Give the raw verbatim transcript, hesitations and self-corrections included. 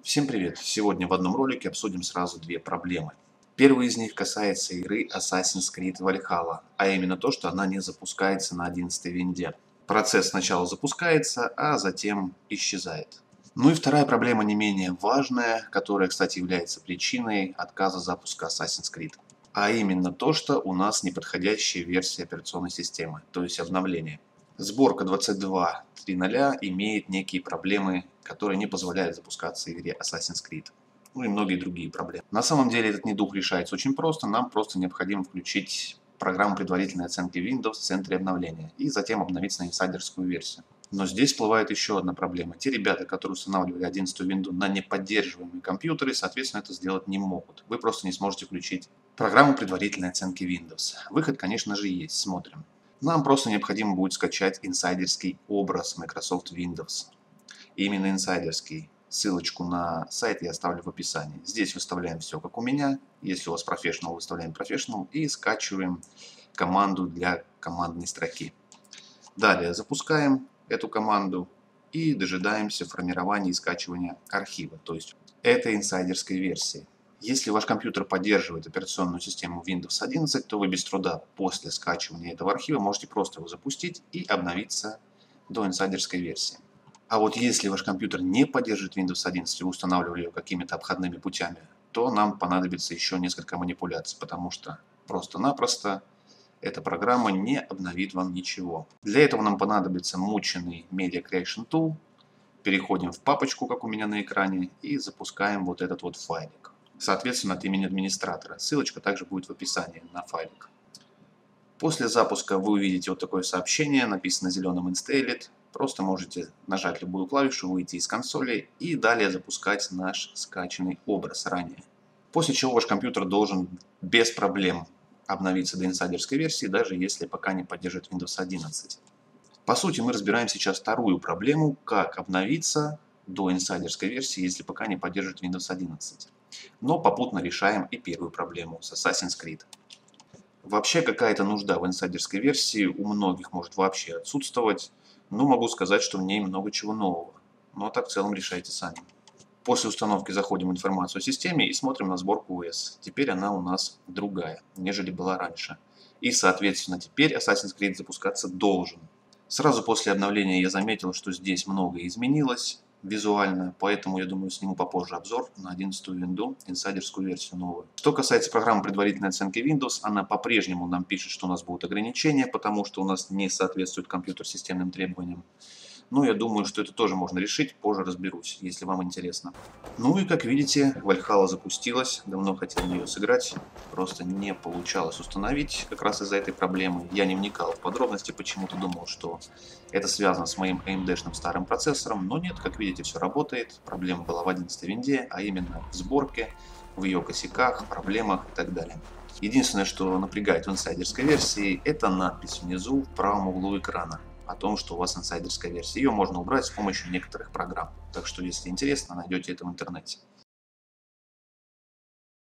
Всем привет! Сегодня в одном ролике обсудим сразу две проблемы. Первый из них касается игры Assassin's Creed Valhalla, а именно то, что она не запускается на одиннадцатой винде. Процесс сначала запускается, а затем исчезает. Ну и вторая проблема не менее важная, которая, кстати, является причиной отказа запуска Assassin's Creed. А именно то, что у нас неподходящая версия операционной системы, то есть обновление. Сборка двадцать два точка три ноль имеет некие проблемы, которые не позволяют запускаться игре Assassin's Creed. Ну и многие другие проблемы. На самом деле этот недуг решается очень просто. Нам просто необходимо включить программу предварительной оценки Windows в центре обновления и затем обновиться на инсайдерскую версию. Но здесь всплывает еще одна проблема. Те ребята, которые устанавливали одиннадцатую винду на неподдерживаемые компьютеры, соответственно, это сделать не могут. Вы просто не сможете включить программу предварительной оценки Windows. Выход, конечно же, есть. Смотрим. Нам просто необходимо будет скачать инсайдерский образ Microsoft Windows. Именно инсайдерский. Ссылочку на сайт я оставлю в описании. Здесь выставляем все как у меня. Если у вас Professional, выставляем Professional и скачиваем команду для командной строки. Далее запускаем эту команду и дожидаемся формирования и скачивания архива, то есть этой инсайдерской версии. Если ваш компьютер поддерживает операционную систему Windows одиннадцать, то вы без труда после скачивания этого архива можете просто его запустить и обновиться до инсайдерской версии. А вот если ваш компьютер не поддерживает Windows одиннадцать и вы устанавливали ее какими-то обходными путями, то нам понадобится еще несколько манипуляций, потому что просто-напросто эта программа не обновит вам ничего. Для этого нам понадобится мученный Media Creation Tool. Переходим в папочку, как у меня на экране, и запускаем вот этот вот файлик. Соответственно, от имени администратора. Ссылочка также будет в описании на файлик. После запуска вы увидите вот такое сообщение, написано зеленым Installed. Просто можете нажать любую клавишу, выйти из консоли и далее запускать наш скачанный образ ранее. После чего ваш компьютер должен без проблем обновиться до инсайдерской версии, даже если пока не поддерживает Windows одиннадцать. По сути, мы разбираем сейчас вторую проблему, как обновиться до инсайдерской версии, если пока не поддерживает Windows одиннадцать. Но попутно решаем и первую проблему с Assassin's Creed. Вообще какая-то нужда в инсайдерской версии у многих может вообще отсутствовать. Но могу сказать, что в ней много чего нового. Но так в целом решайте сами. После установки заходим в информацию о системе и смотрим на сборку о эс. Теперь она у нас другая, нежели была раньше. И соответственно теперь Assassin's Creed запускаться должен. Сразу после обновления я заметил, что здесь многое изменилось визуально, поэтому я думаю сниму попозже обзор на одиннадцатую винду, инсайдерскую версию новую. Что касается программы предварительной оценки Windows, она по-прежнему нам пишет, что у нас будут ограничения, потому что у нас не соответствует компьютер системным требованиям. Но я думаю, что это тоже можно решить, позже разберусь, если вам интересно. Ну и как видите, Valhalla запустилась, давно хотел в нее сыграть, просто не получалось установить, как раз из-за этой проблемы. Я не вникал в подробности, почему-то думал, что это связано с моим эй эм ди-шным старым процессором, но нет, как видите, все работает. Проблема была в одиннадцатой винде, а именно в сборке, в ее косяках, проблемах и так далее. Единственное, что напрягает в инсайдерской версии, это надпись внизу в правом углу экрана о том, что у вас инсайдерская версия. Ее можно убрать с помощью некоторых программ. Так что, если интересно, найдете это в интернете.